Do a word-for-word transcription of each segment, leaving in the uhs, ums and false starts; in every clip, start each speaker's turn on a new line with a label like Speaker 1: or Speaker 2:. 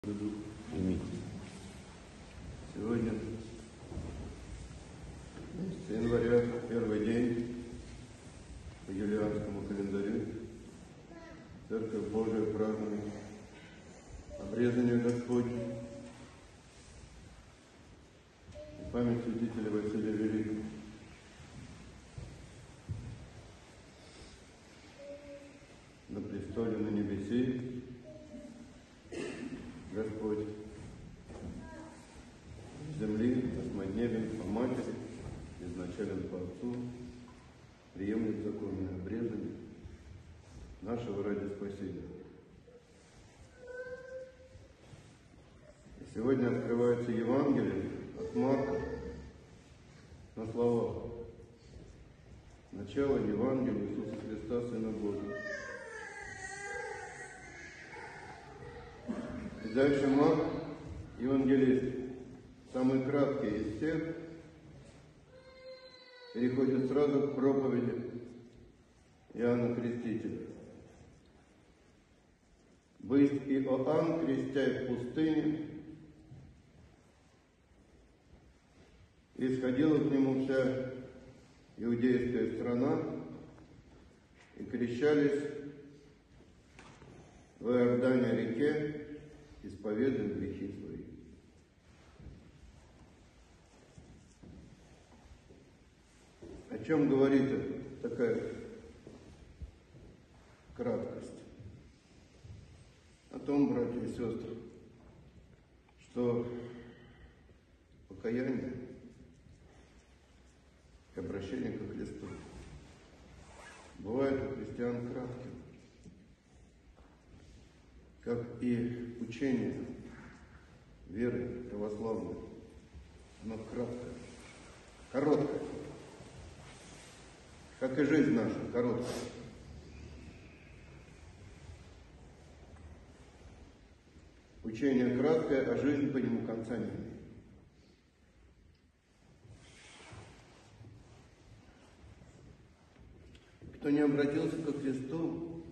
Speaker 1: Сегодня месяц января, первый день по юлианскому календарю. Церковь Божия празднует обрезание Господне и память святителя Василия Великого. На престоле на небесе Господь, с земли, осмоднебен по матери, изначален по Отцу, приемлет законное обрезание нашего ради спасения. И сегодня открывается Евангелие от Марка на слова. Начало Евангелия Иисуса Христа, Сына Божьего. И дальше Марк, евангелист, самый краткий из всех, переходит сразу к проповеди Иоанна Крестителя. «Бысть Иоанн, крестя в пустыне, и исходила к нему вся иудейская страна, и крещались в Иордане реке, исповедуя грехи свои». О чем говорит такая краткость? О том, братья и сестры, что покаяние и обращение ко Христу бывает у христиан кратким, как и учение веры православной, оно краткое, короткое, как и жизнь наша короткая. Учение краткое, а жизнь по нему конца не имеет. Кто не обратился ко Христу,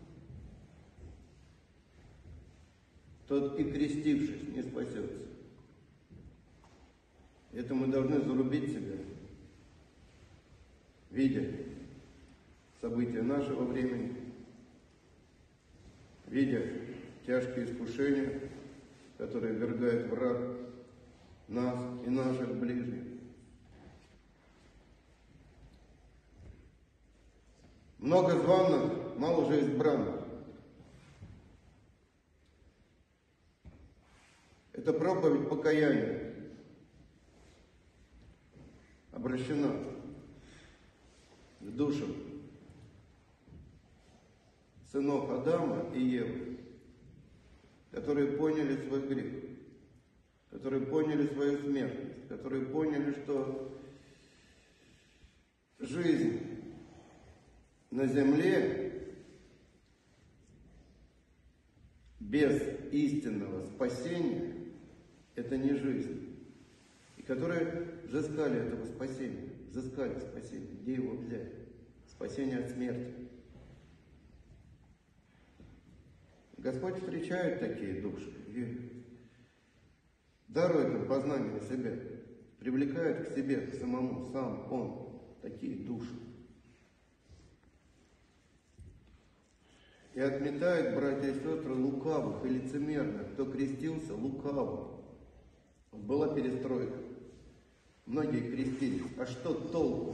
Speaker 1: тот и крестившись не спасется. Это мы должны зарубить себя, видя события нашего времени, видя тяжкие искушения, которые ввергает враг нас и наших ближних. Много званых, мало же избранных. Это проповедь покаяния обращена к душам сынов Адама и Евы, которые поняли свой грех, которые поняли свою смертность, которые поняли, что жизнь на земле без истинного спасения – это не жизнь. И которые взыскали этого спасения, взыскали спасение. Где его взять? Спасение от смерти. Господь встречает такие души и дарует им познание себя, привлекает к себе, к самому, сам Он, такие души. И отметает, братья и сестры, лукавых и лицемерных, кто крестился лукаво. Была перестройка. Многие крестились. А что толку?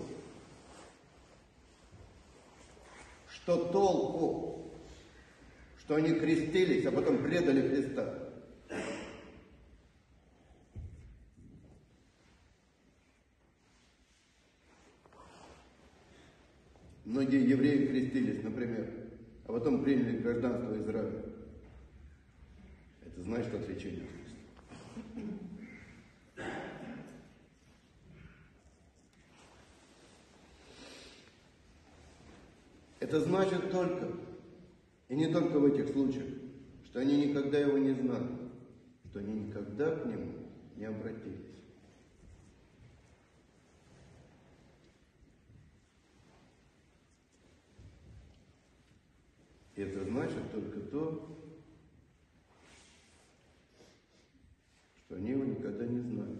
Speaker 1: Что толку? Что они крестились, а потом предали Христа. Многие евреи крестились, например, а потом приняли гражданство Израиля. Это значит отречение от Христа. Это значит только, и не только в этих случаях, что они никогда его не знали, что они никогда к нему не обратились. И это значит только то, что они его никогда не знали.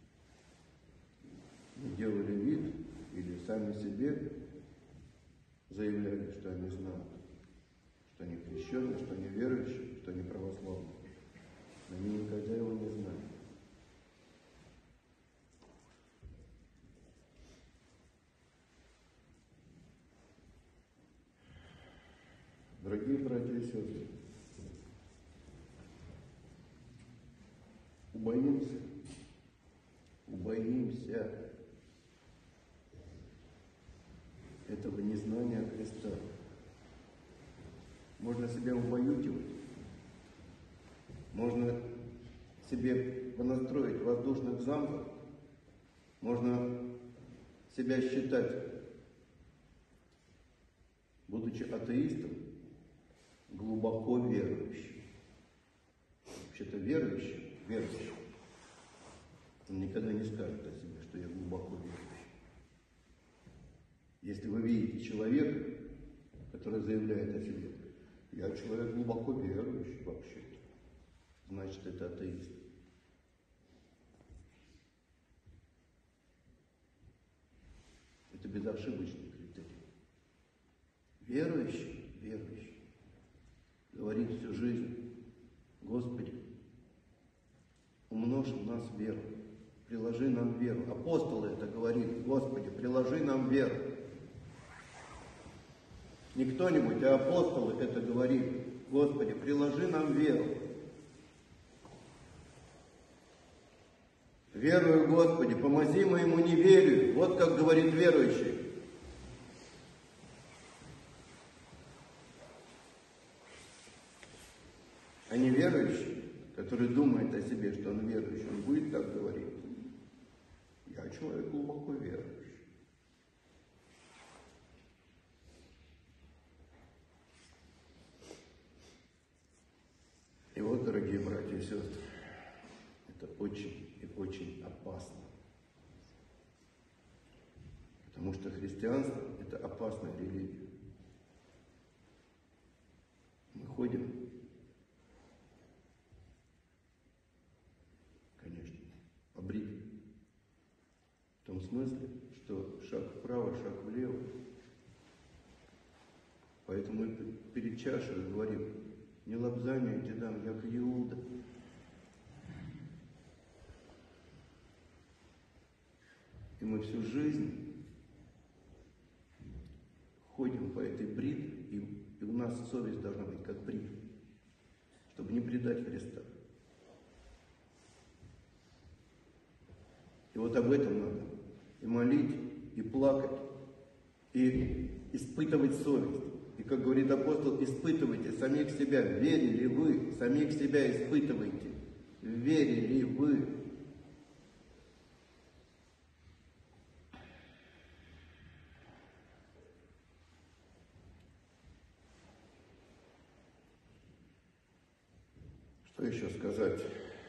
Speaker 1: Не делали вид или сами себе заявляли, что они знают, что они крещенные, что они верующие, что они православные. Но они никогда его не знали. Дорогие братья и сестры, убоимся, убоимся этого незнания Христа. Можно себя убаюкивать, можно себе понастроить воздушных замков, можно себя считать, будучи атеистом, глубоко верующим. Вообще-то верующий, верующий, он никогда не скажет о себе, что я глубоко верующий. Если вы видите человека, который заявляет о себе, я человек глубоко верующий вообще-то, значит, это атеист. Это безошибочный критерий. Верующий, верующий, говорит всю жизнь: Господи, умножь в нас веру, приложи нам веру. Апостол это говорит: Господи, приложи нам веру. Не кто-нибудь, а апостолы это говорит: Господи, приложи нам веру. Верую, Господи, помози моему неверию. Вот как говорит верующий. А неверующий, который думает о себе, что он верующий, он будет так говорить: я человек глубоко верующий. И вот, дорогие братья и сестры, это очень и очень опасно. Потому что христианство – это опасная религия. Мы ходим, конечно, побриты. В том смысле, что шаг вправо, шаг влево. Поэтому мы перед чашей говорим: не лобзание тебе дам, як Иуда. И мы всю жизнь ходим по этой бритве, и, и у нас совесть должна быть как бритва, чтобы не предать Христа. И вот об этом надо и молить, и плакать, и испытывать совесть. И, как говорит апостол, испытывайте самих себя. Верили вы, самих себя испытывайте. Верили вы. Что еще сказать?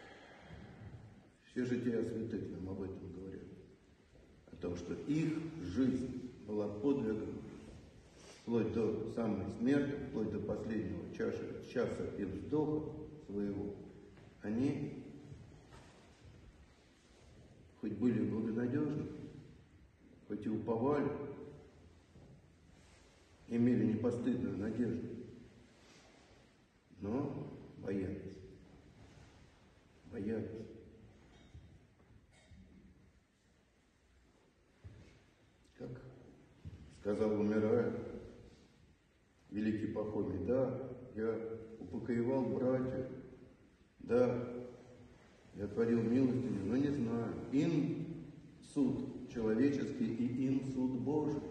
Speaker 1: Все жития святых нам об этом говорят. О том, что их жизнь была подвигом, вплоть до самой смерти, вплоть до последнего часа, часа и вздоха своего. Они хоть были благонадежны, хоть и уповали, имели непостыдную надежду, но боялись. Боялись. Как сказал, умирая, великий Пахомий: да, я упокоевал братьев, да, я творил милостыню, но не знаю, им суд человеческий и им суд Божий.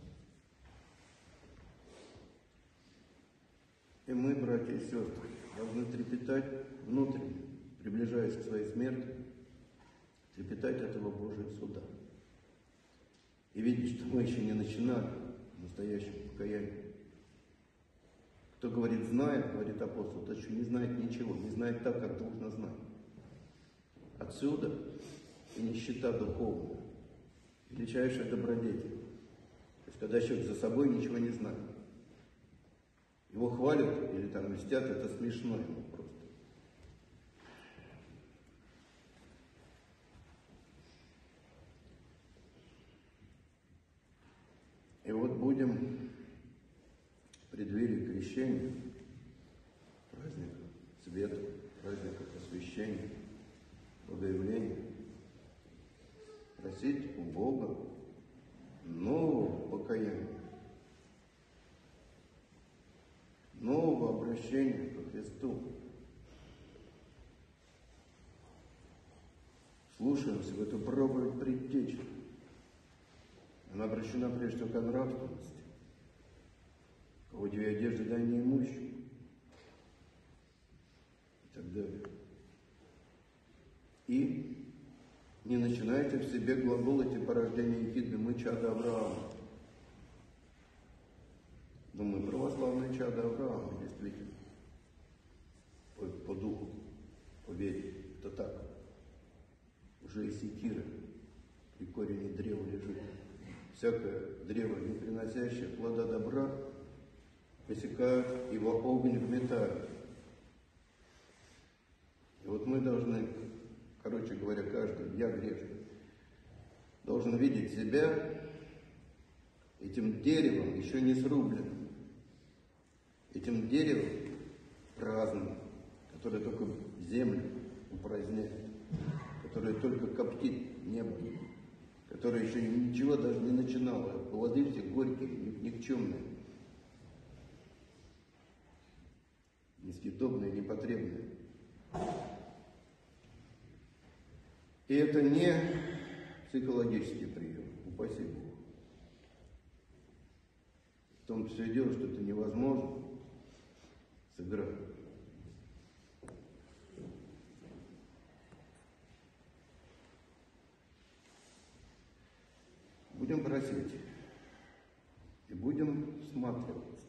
Speaker 1: И мы, братья и сестры, должны трепетать внутренне, приближаясь к своей смерти, трепетать этого Божьего суда. И видеть, что мы еще не начинали настоящего покаяния. Кто говорит «знает», говорит апостол, тот еще не знает ничего, не знает так, как должно знать. Отсюда и нищета духовная, величайшая добродетель. То есть, когда человек за собой ничего не знает. Его хвалят, 'или там льстят, это смешно ему просто. спасения, праздника света, праздника посвящения, богоявления, просить у Бога нового покаяния, нового обращения ко Христу. Слушаемся в эту проповедь предтечи. Она обращена прежде всего к нравственности. Кого две одежды, дай неимущим. И так далее. И не начинайте в себе глаголать и порождение ехидны, мы чада Авраама. Но мы православные чада Авраама, действительно. По, по духу, по вере. Это так. Уже и секира при корени древа лежит. Всякое древо, не приносящее плода добра, посекают и во огонь вметают. И вот мы должны, короче говоря, каждый, я грешный, должен видеть себя этим деревом, еще не срубленным, этим деревом праздным, которое только землю упраздняет, которое только коптит небо, которое еще ничего даже не начинало, плоды все горькие, никчемные, несъедобные, непотребные. И это не психологический прием, упаси Бог. В том все и дело, что это невозможно сыграть. Будем просить и будем всматриваться,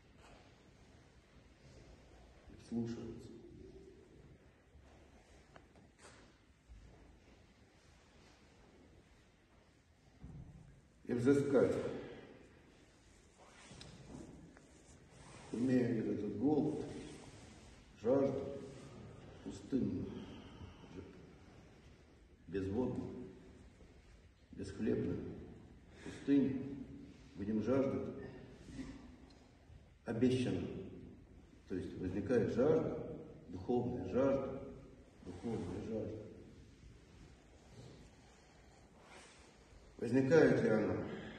Speaker 1: слушаться. И взыскать, имея этот голод, жажду пустынную, безводную, бесхлебную пустыню, будем жаждать обещанного. То есть возникает жажда, духовная жажда, духовная жажда. Возникает ли она?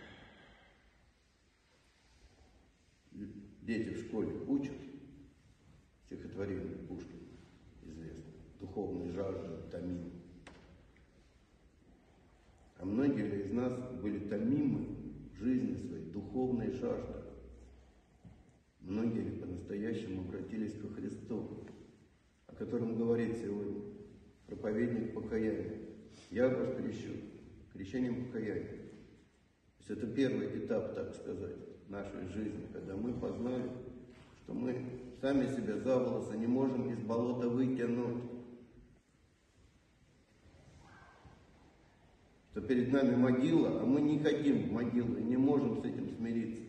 Speaker 1: Дети в школе учат стихотворение Пушкина, известно, духовной жажды томим. А многие из нас были томимы в жизни своей духовной жаждой. Многие ли по-настоящему обратились ко Христу, о котором говорит сегодня проповедник покаяния. Я вас крещу крещением покаяния. То есть это первый этап, так сказать, нашей жизни, когда мы познали, что мы сами себя за волосы не можем из болота вытянуть. Что перед нами могила, а мы не хотим в могилу и не можем с этим смириться.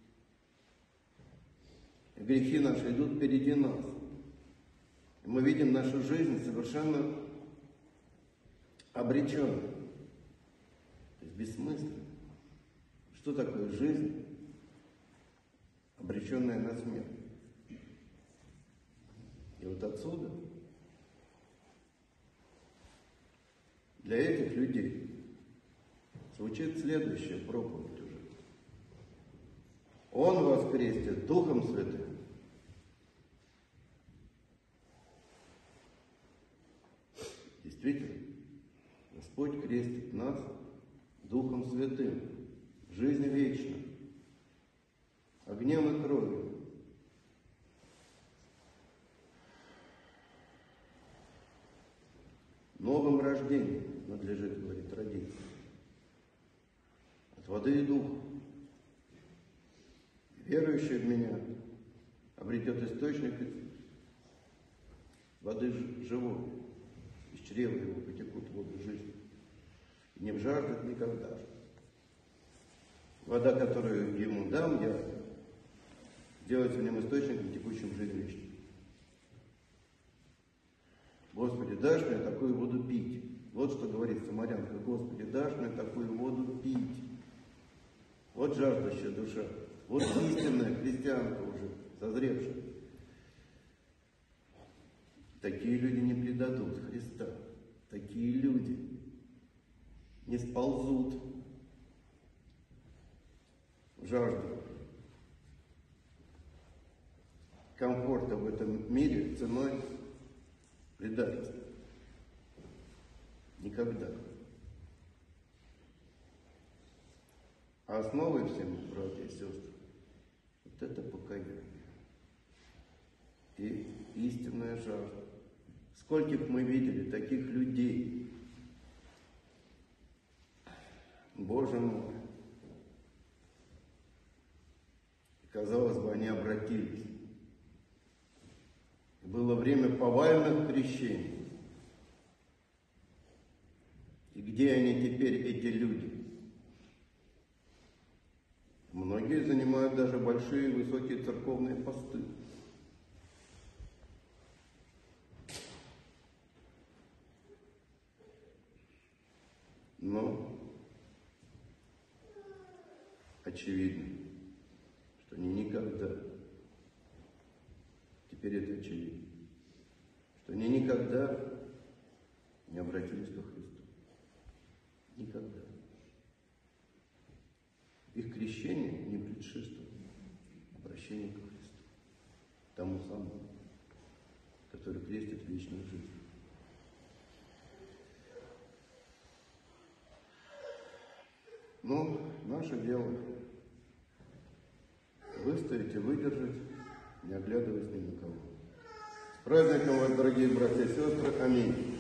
Speaker 1: И грехи наши идут впереди нас. И мы видим нашу жизнь совершенно обреченной. То есть бессмысленно. Что такое жизнь, обреченная на смерть? И вот отсюда для этих людей звучит следующая проповедь уже. Он вас крестит Духом Святым. Действительно, Господь крестит нас Духом Святым в жизни вечной, огнем и кровью. Новым рождением надлежит, говорит, родиться. От воды и духа. Верующий в меня обретет источник воды живой. Из чрева его потекут воды жизни. И не жаждет никогда же. Вода, которую ему дам, я сделается в нем источником, текущим жизнь вечной. Господи, дашь мне такую воду пить. Вот что говорит самарянка. Господи, дашь мне такую воду пить. Вот жаждущая душа. Вот истинная христианка уже созревших. Такие люди не предадут Христа. Такие люди не сползут в жажду комфорта в этом мире ценой предательства. Никогда. А основой всем, братья и сестры, вот это покаяние и истинная жажда. Скольких мы видели таких людей, Боже мой, казалось бы, они обратились. Было время повальных крещений. И где они теперь, эти люди? Многие занимают даже большие высокие церковные посты. Но очевидно, что они никогда, теперь это очевидно, что они никогда не обратились ко Христу. Никогда. Их крещение не предшествует обращению ко Христу, тому самому, который крестит вечную жизнь. Но наше дело выстоять и выдержать, не оглядываясь ни на кого. С праздником вас, дорогие братья и сестры! Аминь!